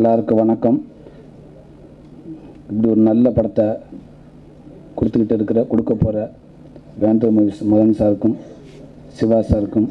எல்லாருக்கும் வணக்கம். இப்படி ஒரு நல்ல படத்தை கொடுக்க போகிற வேந்தர் மூவிஸ் மதன் சாருக்கும் சிவா சாருக்கும்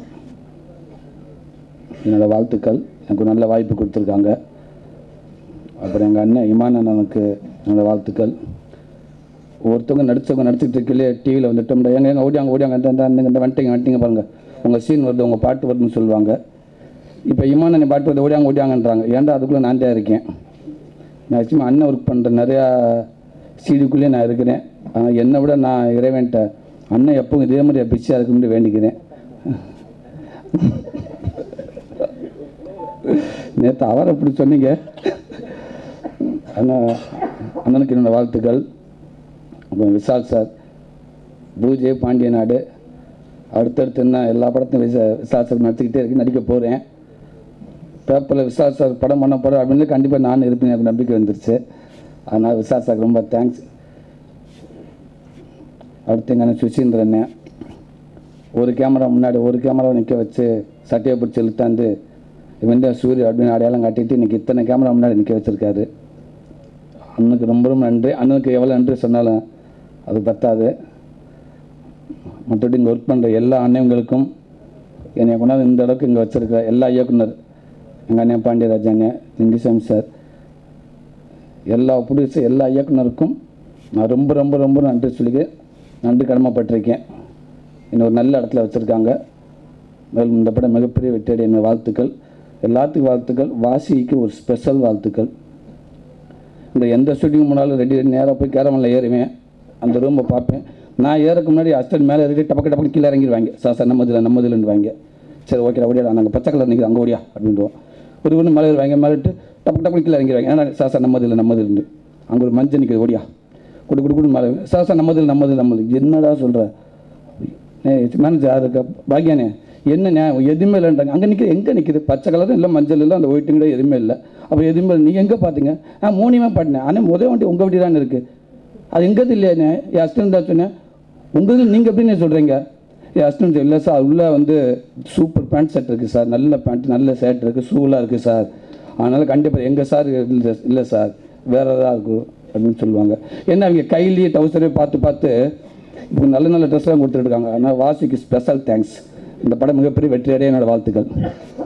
என்னோடய வாழ்த்துக்கள். எனக்கு ஒரு நல்ல வாய்ப்பு கொடுத்துருக்காங்க. அப்புறம் எங்கள் அண்ணன் இமான் அண்ணனுக்கு என்னோடய வாழ்த்துக்கள். ஒருத்தவங்க நடிச்சுட்டு இருக்கலே டிவியில் வந்துட்டோம்டா எங்கே ஓடியாங்க இந்த வந்துட்டீங்க பாருங்கள், உங்கள் சீன் வருது, உங்கள் பாட்டு வருதுன்னு சொல்லுவாங்க. இப்போ இமான் அண்ணன் பாட்டு வருது ஓடியாங்கன்றாங்க. ஏன்டா அதுக்குள்ளே நான் தான் இருக்கேன். நான் சும்மா அண்ணன் ஒர்க் பண்ணுற நிறையா சீடிக்குள்ளேயே நான் இருக்கிறேன். ஆனால் என்னை விட நான் இறைவன்ட்ட அண்ணன் எப்பவும் இதே மாதிரி பிஸியாக இருக்குன்னு வேண்டிக்கிறேன். நேற்று அவர் அப்படி சொன்னீங்க. ஆனால் அண்ணனுக்கு என்னோடய வாழ்த்துக்கள். அப்புறம் விஷால் சார், பூஜை, பாண்டிய நாடு, அடுத்தடுத்து என்ன எல்லா படத்தையும் விஷால் சார் நடத்திக்கிட்டே இருக்கு, நடிக்க போகிறேன். பேப்பரில் விஷால் சார் படம் பண்ண போகிறேன் அப்படின்னு கண்டிப்பாக நான் இருப்பேன், எனக்கு நம்பிக்கை வந்துருச்சு. அதனால் விஷால் சாருக்கு ரொம்ப தேங்க்ஸ். அடுத்து எங்கள் அண்ணன் சுசீந்திரன் ஒரு கேமரா முன்னாடி ஒரு கேமராவை நிற்க வச்சு சட்டையை பிடிச்சி இழுத்தாந்து இவன் சூரிய அப்படின்னு அடையாளம் காட்டிட்டு இன்றைக்கி இத்தனை கேமரா முன்னாடி நிற்க வச்சுருக்காரு. அண்ணனுக்கு ரொம்ப ரொம்ப நன்றி. அண்ணனுக்கு எவ்வளோ நன்றி சொன்னாலும் அது பத்தாது. மற்றபடி இங்கே ஒர்க் பண்ணுற எல்லா அண்ணங்களுக்கும், என்னை கொண்டாந்து இந்த அளவுக்கு இங்கே வச்சுருக்கிற எல்லா இயக்குனர், எங்கள் அண்ணன் பாண்டியராஜ் அண்ணன், லிங்குசாமி சார், எல்லா ப்ரொடியூசர், எல்லா இயக்குனருக்கும் நான் ரொம்ப ரொம்ப ரொம்ப நன்றி கடமைப்பட்டிருக்கேன். இன்னும் ஒரு நல்ல இடத்துல வச்சுருக்காங்க. மேலும் இந்த படம் மிகப்பெரிய வெற்றியடைய என்ன வாழ்த்துக்கள். எல்லாத்துக்கும் வாழ்த்துக்கள். வாசிக்கு ஒரு ஸ்பெஷல் வாழ்த்துக்கள். இந்த எந்த ஷூட்டிங் போனாலும் ரெடி நேராக போய் கேரமலில் ஏறுவேன், அந்த ரூமை பார்ப்பேன். நான் ஏறக்கு முன்னாடி அஸ்டன் மேலே ஏறி டப்பக்கு கீழே இறங்கிடுவாங்க. சார் நம்மதில்ன்னு வாங்க. சரி ஓகே ஓடியா, நாங்கள் பச்சை கலர் நிற்கிது அங்கே ஓடியா அப்படின்ட்டுவோம். ஒரு ஒன்று மேலே வாங்க மேலிட்டு டப்பக்கு கீழே இறங்கிடுவாங்க. ஏன்னா சார் நம்மதில்லை அங்கே ஒரு மஞ்சள் நிற்கிது ஓடியா குடு மேலே சார் நம்மதில் என்னடா சொல்கிற மேனேஜர் யார் இருக்கா பாக்கியானே என்னண்ணே எதுவுமே இல்லைன்றாங்க. அங்கே நிற்கிது, எங்கே நிற்கிது, பச்சை கலரும் இல்லை மஞ்சள் இல்லை, அந்த ஒயிட்டுங்களே எதுவுமே இல்லை. அப்போ எதுவுமே இல்லை. நீங்கள் எங்கே பார்த்தீங்க? மூணியமாக பாட்டினேன். ஆனால் முதல் வண்டி உங்கள் வண்டி தானே இருக்குது. அது எங்கேது இல்லையாண்ணே? என் ஹஸ்பண்ட் தான் சொன்னேன். உங்கள் நீங்கள் எப்படின்னு சொல்கிறீங்க? என் ஹஸ்பண்ட் இல்லை சார், உள்ளே சூப்பர் பேண்ட் ஷர்ட் இருக்குது சார், நல்ல பேண்ட் நல்ல ஷர்ட் இருக்குது, ஷூலாம் இருக்குது சார். அதனால் கண்டிப்பாக எங்கள் சார் இல்லை சார், வேறு ஏதாவது இருக்கும் அப்படின்னு சொல்லுவாங்க. ஏன்னா அவங்க கையிலேயே டவுசரே பார்த்து இப்போ நல்ல ட்ரெஸ்லாம் கொடுத்துருக்காங்க. அதனால் வாசிக்கு ஸ்பெஷல் தேங்க்ஸ். இந்த படம் மிகப்பெரிய வெற்றியடைய என்னோடய வாழ்த்துக்கள்.